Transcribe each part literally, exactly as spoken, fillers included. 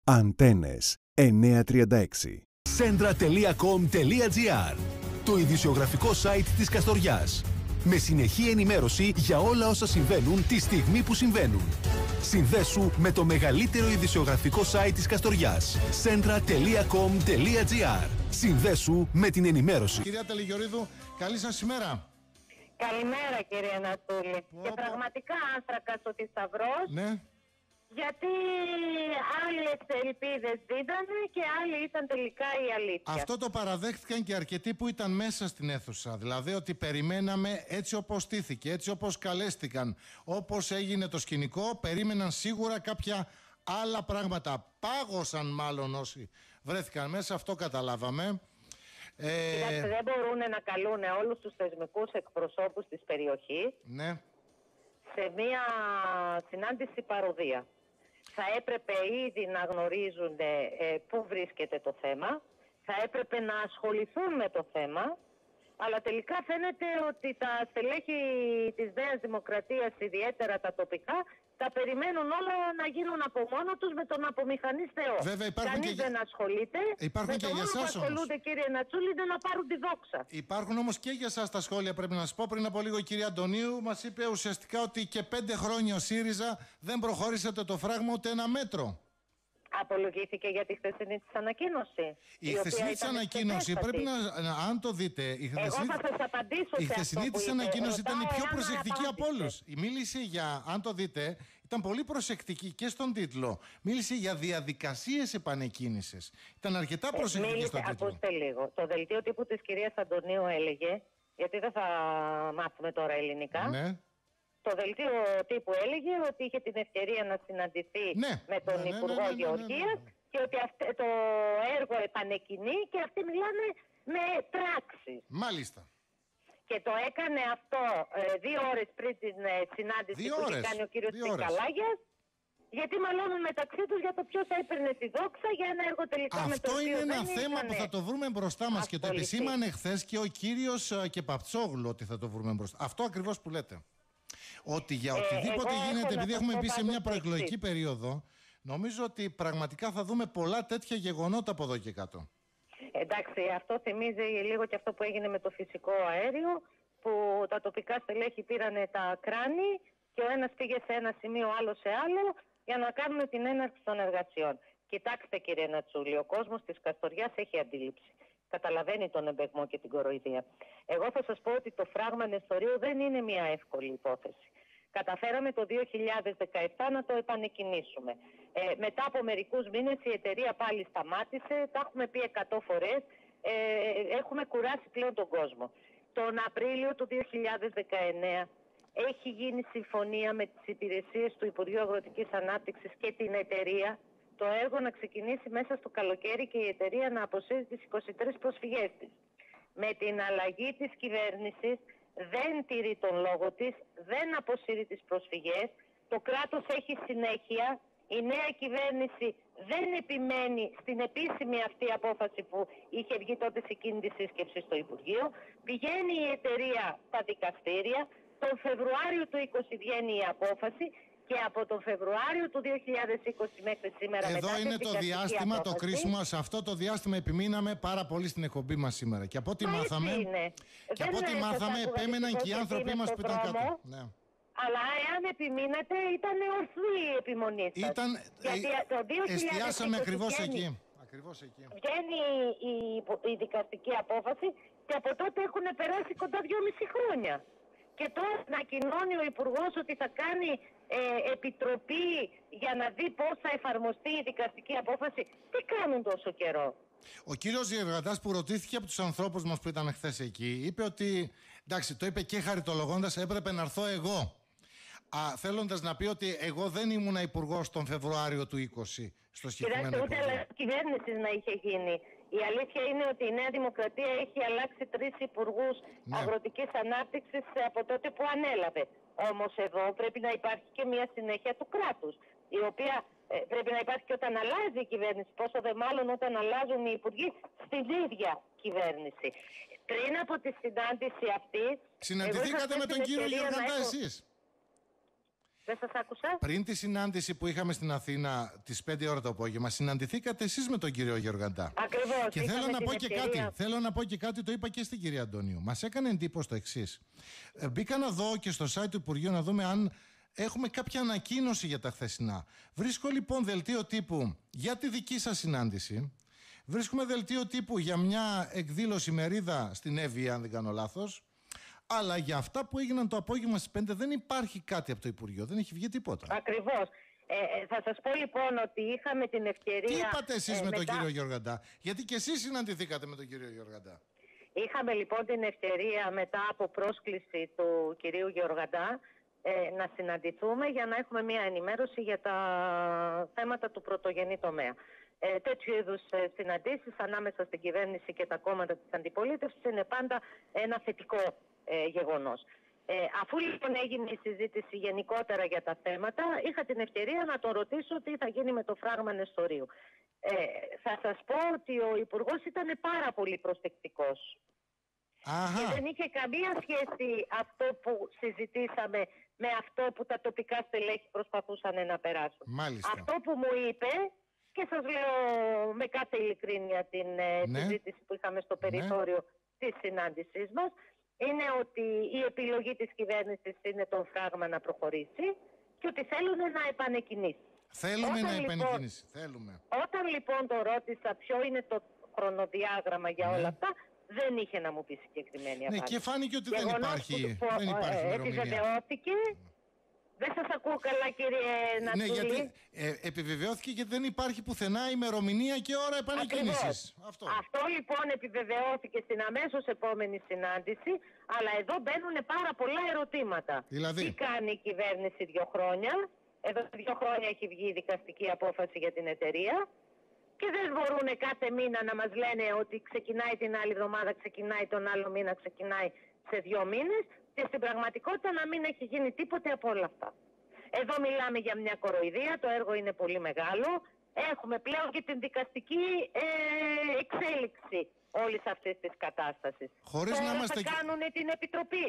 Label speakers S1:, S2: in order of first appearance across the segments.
S1: Αντένες εννιακόσια τριάντα έξι.
S2: Σέντρα τελεία κομ τελεία τζι άρ. Το ειδησιογραφικό site της Καστοριάς. Με συνεχή ενημέρωση για όλα όσα συμβαίνουν τη στιγμή που συμβαίνουν. Συνδέσου με το μεγαλύτερο ειδησιογραφικό site της Καστοριάς. σέντρα τελεία κομ τελεία τζι άρ. Συνδέσου με την ενημέρωση.
S3: Κυρία Τελιγιορίδου, καλή σας ημέρα.
S4: Καλημέρα κύριε Ανατούλη.
S3: Πω,
S4: Και
S3: πω.
S4: πραγματικά άνθρακας ο θησαυρός,
S3: Ναι.
S4: γιατί άλλες ελπίδες δίδανε και άλλοι ήταν τελικά η αλήθεια.
S3: Αυτό το παραδέχτηκαν και αρκετοί που ήταν μέσα στην αίθουσα. Δηλαδή ότι περιμέναμε έτσι όπως στήθηκε, έτσι όπως καλέστηκαν, όπως έγινε το σκηνικό, περίμεναν σίγουρα κάποια άλλα πράγματα. Πάγωσαν μάλλον όσοι βρέθηκαν μέσα, αυτό καταλάβαμε. Ε,
S4: Κοιτάξτε, δεν μπορούν να καλούν όλους τους θεσμικούς εκπροσώπους της περιοχής
S3: ναι.
S4: σε μία συνάντηση παροδία. Θα έπρεπε ήδη να γνωρίζουν ε, πού βρίσκεται το θέμα, θα έπρεπε να ασχοληθούν με το θέμα, αλλά τελικά φαίνεται ότι τα στελέχη της Νέας Δημοκρατίας, ιδιαίτερα τα τοπικά, τα περιμένουν όλα να γίνουν από μόνο τους με τον απομηχανής Θεό.
S3: Βέβαια, υπάρχουν
S4: Κανείς
S3: και...
S4: δεν ασχολείται.
S3: Υπάρχουν
S4: με
S3: και
S4: το
S3: για
S4: μόνο
S3: εσάς
S4: που
S3: όμως.
S4: ασχολούνται, κύριε Νατσούλη, είναι να πάρουν τη δόξα.
S3: Υπάρχουν όμως και για εσάς τα σχόλια, πρέπει να σας πω. Πριν από λίγο η κυρία Αντωνίου μας είπε ουσιαστικά ότι και πέντε χρόνια ο ΣΥΡΙΖΑ δεν προχώρησε το φράγμα ούτε ένα μέτρο.
S4: Απολογήθηκε για τη χθεσινή της ανακοίνωση.
S3: Η,
S4: η
S3: χθεσινή της ανακοίνωση πρέπει να, να. Αν το δείτε. Η χθεσινή,
S4: Εγώ θα σας απαντήσω
S3: η
S4: σε
S3: χθεσινή
S4: αυτό
S3: της
S4: που είπε.
S3: ανακοίνωση ήταν η
S4: Ρωτάω
S3: πιο
S4: εάν
S3: προσεκτική από
S4: απάντησε.
S3: όλους. Η μίλησε για. Αν το δείτε, ήταν πολύ προσεκτική και στον τίτλο. Μίλησε για διαδικασίες επανεκκίνησης. Ήταν αρκετά
S4: Ε,
S3: προσεκτική
S4: μίλησε,
S3: στον τίτλο.
S4: ακούστε λίγο. Το δελτίο τύπου της κυρίας Αντωνίου έλεγε, γιατί δεν θα μάθουμε τώρα ελληνικά.
S3: Ναι.
S4: Το δελτίο τύπου έλεγε ότι είχε την ευκαιρία να συναντηθεί
S3: Ναι.
S4: με τον
S3: Ναι, ναι, ναι,
S4: Υπουργό
S3: ναι, ναι, ναι, ναι, ναι.
S4: Γεωργίας και ότι αυτε, το έργο επανεκκινεί και αυτοί μιλάνε με πράξεις.
S3: Μάλιστα.
S4: Και το έκανε αυτό ε, δύο ώρες πριν την ε, συνάντηση
S3: Δύο
S4: που
S3: ώρες.
S4: είχε κάνει ο κύριος
S3: Δύο ώρες.
S4: Τσικαλάγιας, γιατί μαλώνουν μεταξύ τους για το ποιος θα έπαιρνε τη δόξα για ένα έργο τελικά με το
S3: Αυτό
S4: οποίο
S3: είναι ένα
S4: δεν
S3: θέμα
S4: είχανε
S3: που θα το βρούμε μπροστά μας και το
S4: ασχοληθεί.
S3: επισήμανε χθες και ο κύριος ε, και Παπτσόγλου ότι θα το βρούμε μπροστά. Αυτό ακριβώς που λέτε. Ότι για
S4: Ε,
S3: οτιδήποτε
S4: εγώ έχω
S3: γίνεται,
S4: να
S3: επειδή
S4: σας
S3: έχουμε
S4: πω
S3: μπει σε
S4: πάντως
S3: μια
S4: το
S3: προεκλογική
S4: εξής.
S3: περίοδο, νομίζω ότι πραγματικά θα δούμε πολλά τέτοια γεγονότα από εδώ και κάτω.
S4: Εντάξει, αυτό θυμίζει λίγο και αυτό που έγινε με το φυσικό αέριο, που τα τοπικά στελέχη πήρανε τα κράνη και ο ένας πήγε σε ένα σημείο, άλλο σε άλλο, για να κάνουν την έναρξη των εργασιών. Κοιτάξτε κύριε Νατσούλη, ο κόσμος της Καστοριάς έχει αντίληψη. Καταλαβαίνει τον εμπεγμό και την κοροϊδία. Εγώ θα σας πω ότι το φράγμα Νεστορίου δεν είναι μια εύκολη υπόθεση. Καταφέραμε το δύο χιλιάδες δεκαεπτά να το επανεκκινήσουμε. Ε, μετά από μερικούς μήνες η εταιρεία πάλι σταμάτησε, τα έχουμε πει εκατό φορές, ε, έχουμε κουράσει πλέον τον κόσμο. Τον Απρίλιο του δύο χιλιάδες δεκαεννέα έχει γίνει συμφωνία με τις υπηρεσίες του Υπουργείου Αγροτικής Ανάπτυξης και την εταιρεία το έργο να ξεκινήσει μέσα στο καλοκαίρι και η εταιρεία να αποσύρει τις είκοσι τρεις προσφυγές της. Με την αλλαγή της κυβέρνησης δεν τηρεί τον λόγο της, δεν αποσύρει τις προσφυγές, το κράτος έχει συνέχεια, η νέα κυβέρνηση δεν επιμένει στην επίσημη αυτή απόφαση που είχε βγει τότε σε εκείνη τη σύσκεψη στο Υπουργείο, πηγαίνει η εταιρεία στα δικαστήρια, τον Φεβρουάριο του είκοσι βγαίνει η απόφαση και από τον Φεβρουάριο του δύο χιλιάδες είκοσι μέχρι σήμερα
S3: Εδώ
S4: μετά
S3: είναι
S4: τη
S3: το
S4: δικαστική
S3: διάστημα, το
S4: απόφαση,
S3: κρίσιμο. Σε αυτό το διάστημα επιμείναμε πάρα πολύ στην εκπομπή μας σήμερα. Και από ό,τι
S4: Μα έτσι
S3: μάθαμε,
S4: είναι.
S3: και
S4: Δεν
S3: από ό,τι
S4: σας
S3: μάθαμε,
S4: άκουγα
S3: επέμεναν
S4: δυστυχώς
S3: και οι
S4: γιατί
S3: άνθρωποι
S4: είμαι
S3: μας
S4: στο
S3: που ήταν
S4: δρόμο.
S3: κάτω. Ναι.
S4: Αλλά εάν επιμείνετε, ήταν ορθή η επιμονή σας.
S3: Ήταν,
S4: Γιατί
S3: ε,
S4: το δύο χιλιάδες είκοσι
S3: εστιάσαμε ακριβώς
S4: βγαίνει-
S3: εκεί. Ακριβώς εκεί.
S4: Βγαίνει η, η, η δικαστική απόφαση και από τότε έχουν περάσει κοντά δυόμιση χρόνια. Και τώρα ανακοινώνει ο Υπουργός ότι θα κάνει ε, επιτροπή για να δει πώς θα εφαρμοστεί η δικαστική απόφαση. Τι κάνουν τόσο καιρό?
S3: Ο κύριος Γεργατάς που ρωτήθηκε από τους ανθρώπους μας που ήταν χθες εκεί, είπε ότι, εντάξει, το είπε και χαριτολογώντας, έπρεπε να έρθω εγώ. Α, θέλοντας να πει ότι εγώ δεν ήμουν υπουργός τον Φεβρουάριο του είκοσι στο συγκεκριμένο
S4: Κοιτάξτε, ούτε
S3: Υπουργείο.
S4: αλλαγή κυβέρνηση να είχε γίνει. Η αλήθεια είναι ότι η Νέα Δημοκρατία έχει αλλάξει τρεις υπουργούς
S3: Ναι.
S4: αγροτικής ανάπτυξης από τότε που ανέλαβε. Όμως εδώ πρέπει να υπάρχει και μια συνέχεια του κράτους, η οποία ε, πρέπει να υπάρχει και όταν αλλάζει η κυβέρνηση, πόσο δε μάλλον όταν αλλάζουν οι υπουργοί στην ίδια κυβέρνηση. Πριν από τη συνάντηση αυτή...
S3: Συναντηθήκατε με τον κύριο Γεργατά
S4: έχω...
S3: εσείς?
S4: Δεν σας άκουσα.
S3: Πριν τη συνάντηση που είχαμε στην Αθήνα τις πέντε ώρα το απόγευμα, συναντηθήκατε εσείς με τον κύριο Γεωργαντά.
S4: Ακριβώς.
S3: Και θέλω να πω και κάτι. Θέλω να πω και κάτι, το είπα και στην κυρία Αντωνίου. Μας έκανε εντύπωση το εξής. Ε, μπήκα να δω και στο site του Υπουργείου να δούμε αν έχουμε κάποια ανακοίνωση για τα χθεσινά. Βρίσκω λοιπόν δελτίο τύπου για τη δική σας συνάντηση. Βρίσκουμε δελτίο τύπου για μια εκδήλωση μερίδα στην Εύβοια, αν δεν κάνω λάθος. Αλλά για αυτά που έγιναν το απόγευμα στις πέντε δεν υπάρχει κάτι από το Υπουργείο. Δεν έχει βγει τίποτα.
S4: Ακριβώς. Ε, θα σας πω λοιπόν ότι είχαμε την ευκαιρία...
S3: Τι είπατε εσείς ε, με
S4: μετά...
S3: τον κύριο Γεωργαντά? Γιατί και εσείς συναντηθήκατε με τον κύριο Γεωργαντά.
S4: Είχαμε λοιπόν την ευκαιρία μετά από πρόσκληση του κυρίου Γεωργαντά ε, να συναντηθούμε για να έχουμε μια ενημέρωση για τα θέματα του πρωτογενή τομέα. Ε, τέτοιου είδους ε, συναντήσεις ανάμεσα στην κυβέρνηση και τα κόμματα της αντιπολίτευσης είναι πάντα ένα θετικό ε, γεγονός. Ε, αφού λοιπόν έγινε η συζήτηση γενικότερα για τα θέματα, είχα την ευκαιρία να τον ρωτήσω τι θα γίνει με το φράγμα Νεστορίου. Ε, θα σας πω ότι ο Υπουργός ήταν πάρα πολύ προσεκτικός.
S3: Αχα.
S4: Και δεν είχε καμία σχέση αυτό που συζητήσαμε με αυτό που τα τοπικά στελέχη προσπαθούσαν να περάσουν.
S3: Μάλιστα.
S4: Αυτό που μου είπε, και σας λέω με κάθε ειλικρίνεια την ναι. συζήτηση που είχαμε στο περιθώριο ναι. της συνάντησής μας, είναι ότι η επιλογή της κυβέρνησης είναι το φράγμα να προχωρήσει και ότι θέλουν να επανεκκινήσει.
S3: Θέλουμε
S4: όταν,
S3: να
S4: λοιπόν,
S3: επανεκκινήσει. Θέλουμε.
S4: Όταν λοιπόν το ρώτησα ποιο είναι το χρονοδιάγραμμα για ναι. όλα αυτά, δεν είχε να μου πει συγκεκριμένη απάντηση.
S3: Ναι, και φάνηκε ότι δεν υπάρχει,
S4: που,
S3: δεν υπάρχει
S4: ε, επιβεβαιώθηκε. Δεν σας ακούω καλά, κύριε Νατσούλη.
S3: Ναι, γιατί ε, επιβεβαιώθηκε γιατί δεν υπάρχει πουθενά ημερομηνία και ώρα επανεκκίνησης. Αυτό.
S4: Αυτό λοιπόν επιβεβαιώθηκε στην αμέσως επόμενη συνάντηση, αλλά εδώ μπαίνουν πάρα πολλά ερωτήματα.
S3: Δηλαδή.
S4: Τι κάνει η κυβέρνηση δύο χρόνια? Εδώ δύο χρόνια έχει βγει η δικαστική απόφαση για την εταιρεία. Και δεν μπορούν κάθε μήνα να μας λένε ότι ξεκινάει την άλλη εβδομάδα, ξεκινάει τον άλλο μήνα, ξεκινάει σε δύο μήνες και στην πραγματικότητα να μην έχει γίνει τίποτε από όλα αυτά. Εδώ μιλάμε για μια κοροϊδία, το έργο είναι πολύ μεγάλο. Έχουμε πλέον και την δικαστική ε, εξέλιξη όλης αυτής της κατάστασης.
S3: Χωρίς
S4: Τώρα
S3: να είμαστε...
S4: θα κάνουν την επιτροπή.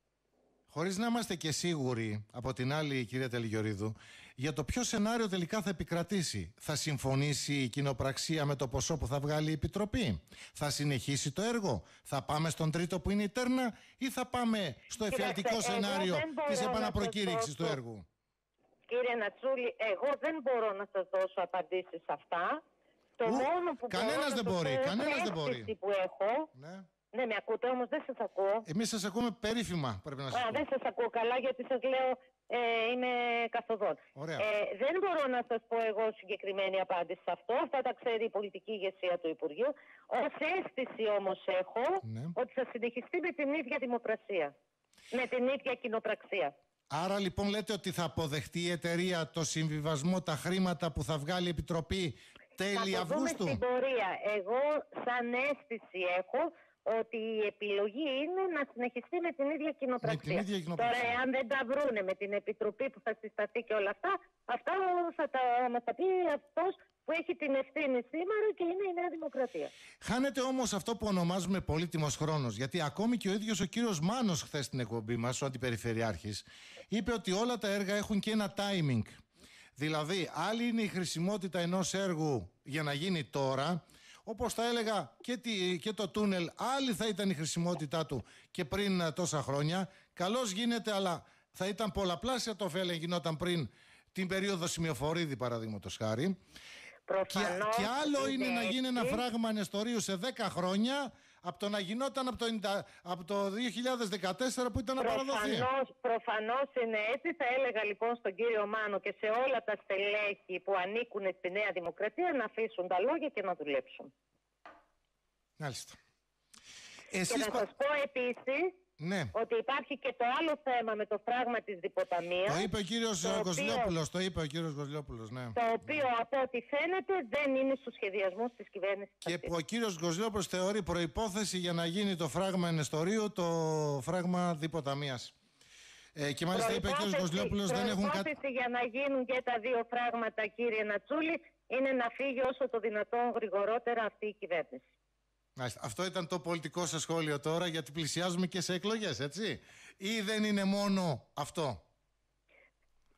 S3: Χωρίς να είμαστε και σίγουροι, από την άλλη κυρία Τελιγιορίδου, για το ποιο σενάριο τελικά θα επικρατήσει. Θα συμφωνήσει η κοινοπραξία με το ποσό που θα βγάλει η Επιτροπή? Θα συνεχίσει το έργο? Θα πάμε στον τρίτο που είναι η τέρνα? Ή θα πάμε στο εφιαλτικό σενάριο της επαναπροκήρυξης του έργου?
S4: Κύριε Νατσούλη, εγώ δεν μπορώ να σας δώσω απαντήσεις σε αυτά. Το
S3: Ου,
S4: μόνο που
S3: κανένας δεν μπορεί, κανένας δεν μπορεί.
S4: που έχω...
S3: Ναι.
S4: Ναι, με ακούτε, όμως δεν σας ακούω.
S3: Εμείς σας ακούμε περίφημα, πρέπει να σας
S4: Α,
S3: πω.
S4: δεν σας ακούω καλά γιατί σας λέω ε, είμαι καθοδόν.
S3: Ε,
S4: δεν μπορώ να σας πω εγώ συγκεκριμένη απάντηση σε αυτό. Αυτά τα ξέρει η πολιτική ηγεσία του Υπουργείου. Ως αίσθηση όμως έχω
S3: ναι.
S4: ότι θα συνεχιστεί με την ίδια δημοκρασία. Με την ίδια κοινοπραξία.
S3: Άρα λοιπόν λέτε ότι θα αποδεχτεί η εταιρεία το συμβιβασμό, τα χρήματα που θα βγάλει η Επιτροπή τέλη
S4: θα
S3: Αυγούστου?
S4: Στην πορεία. Εγώ σαν αίσθηση έχω ότι η επιλογή είναι να συνεχιστεί με την ίδια κοινοπραξία.
S3: Με την ίδια κοινοπραξία.
S4: Τώρα, εάν δεν τα βρούνε με την επιτροπή που θα συσταθεί και όλα αυτά, αυτά θα τα, μας τα πει αυτός που έχει την ευθύνη σήμερα και είναι η Νέα Δημοκρατία.
S3: Χάνεται όμως αυτό που ονομάζουμε πολύτιμος χρόνος. Γιατί ακόμη και ο ίδιος ο κύριος Μάνος, χθες στην εκπομπή μας, ο Αντιπεριφερειάρχης, είπε ότι όλα τα έργα έχουν και ένα timing. Δηλαδή, άλλη είναι η χρησιμότητα ενός έργου για να γίνει τώρα. Όπως θα έλεγα και, τη, και το τούνελ, άλλη θα ήταν η χρησιμότητά του και πριν τόσα χρόνια. Καλώς γίνεται, αλλά θα ήταν πολλαπλάσια το ωφέλη γινόταν πριν την περίοδο Σημειοφορίδη, παραδείγματος χάρη. Και, και άλλο είναι να γίνει ένα φράγμα Νεστορίου σε δέκα χρόνια από το να γινόταν από το, από το δύο χιλιάδες δεκατέσσερα που ήταν να παραδοθεί.
S4: Προφανώς είναι έτσι. Θα έλεγα λοιπόν στον κύριο Μάνο και σε όλα τα στελέχη που ανήκουν στη Νέα Δημοκρατία να αφήσουν τα λόγια και να δουλέψουν.
S3: Μάλιστα.
S4: Εσείς... Και να σας πω επίσης
S3: ναι.
S4: ότι υπάρχει και το άλλο θέμα με το φράγμα της Διποταμίας.
S3: Το είπε ο κύριος Κοσλιόπουλος, το είπε ο κύριος Κοσλιόπουλος, ναι.
S4: Το οποίο ναι. από ό,τι φαίνεται δεν είναι στους σχεδιασμούς της κυβέρνησης.
S3: Και που ο κύριος Κοσλιόπουλος θεωρεί προϋπόθεση για να γίνει το φράγμα Νεστορίου, το φράγμα Διποταμίας. Ε, και μάλιστα είπε ο κύριος Κοσλιόπουλος δεν έχουν κάτι.
S4: Η προϋπόθεση για να γίνουν και τα δύο φράγματα, κύριε Νατσούλη, είναι να φύγει όσο το δυνατόν γρηγορότερα αυτή η κυβέρνηση.
S3: Αυτό ήταν το πολιτικό σας σχόλιο τώρα, γιατί πλησιάζουμε και σε εκλογές, έτσι? Ή δεν είναι μόνο αυτό?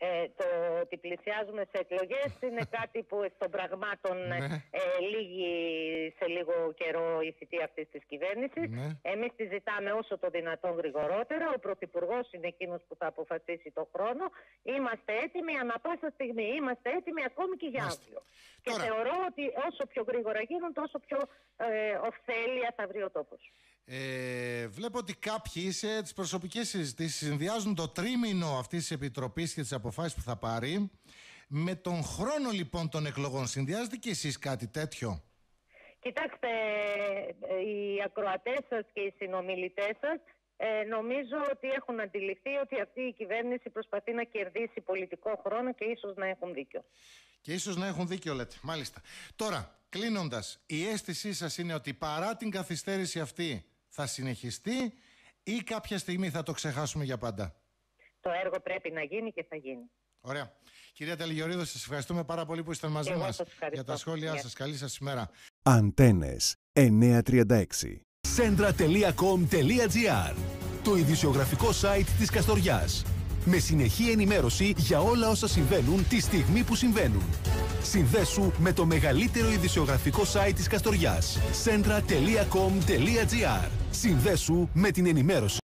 S4: Ε, το ότι πλησιάζουμε σε εκλογές είναι κάτι που εκ των πραγμάτων
S3: Ναι.
S4: ε, λύγει σε λίγο καιρό η θητεία αυτής της κυβέρνησης.
S3: Ναι.
S4: Εμείς τη ζητάμε όσο το δυνατόν γρηγορότερα. Ο Πρωθυπουργός είναι εκείνος που θα αποφασίσει το χρόνο. Είμαστε έτοιμοι ανά πάσα στιγμή. Είμαστε έτοιμοι ακόμη και για αύριο. Και
S3: Τώρα...
S4: θεωρώ ότι όσο πιο γρήγορα γίνουν, τόσο πιο ε, ωφέλεια θα βρει ο τόπος.
S3: Ε, βλέπω ότι κάποιοι σε τις προσωπικές συζητήσεις συνδυάζουν το τρίμηνο αυτής της Επιτροπής και τις αποφάσεις που θα πάρει με τον χρόνο λοιπόν των εκλογών. Συνδυάζετε και εσείς κάτι τέτοιο?
S4: Κοιτάξτε, οι ακροατές σας και οι συνομιλητές σας ε, νομίζω ότι έχουν αντιληφθεί ότι αυτή η κυβέρνηση προσπαθεί να κερδίσει πολιτικό χρόνο και ίσως να έχουν δίκιο.
S3: Και ίσως να έχουν δίκιο, λέτε. Μάλιστα. Τώρα, κλείνοντας, η αίσθησή σας είναι ότι παρά την καθυστέρηση αυτή θα συνεχιστεί ή κάποια στιγμή θα το ξεχάσουμε για πάντα?
S4: Το έργο πρέπει να γίνει και θα γίνει.
S3: Ωραία. Κυρία Τελιγιορίδου, σας ευχαριστούμε πάρα πολύ που ήσταν μαζί
S4: Εγώ
S3: μας
S4: σας ευχαριστώ.
S3: για τα σχόλιά
S4: Γεια.
S3: σας. Καλή σας ημέρα.
S1: Αντένες εννιακόσια τριάντα έξι.
S2: Centra τελεία com τελεία gr, το ειδησιογραφικό site της Καστοριάς. Με συνεχή ενημέρωση για όλα όσα συμβαίνουν τη στιγμή που συμβαίνουν. Συνδέσου με το μεγαλύτερο ειδησιογραφικό site της Καστοριάς. Centra τελεία com τελεία gr. Συνδέσου με την ενημέρωση.